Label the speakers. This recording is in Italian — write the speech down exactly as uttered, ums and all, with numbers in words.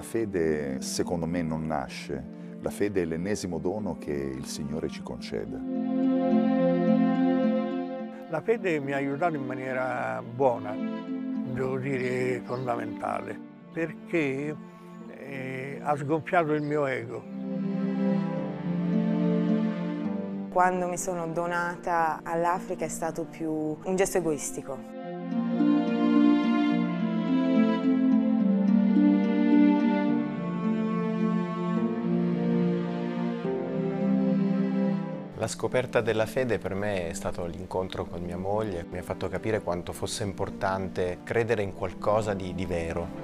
Speaker 1: fede, secondo me, non nasce. La fede è l'ennesimo dono che il Signore ci concede.
Speaker 2: La fede mi ha aiutato in maniera buona, devo dire fondamentale, perché eh, ha sgonfiato il mio ego.
Speaker 3: Quando mi sono donata all'Africa è stato più un gesto egoistico.
Speaker 4: La scoperta della fede per me è stato l'incontro con mia moglie, mi ha fatto capire quanto fosse importante credere in qualcosa di, di vero.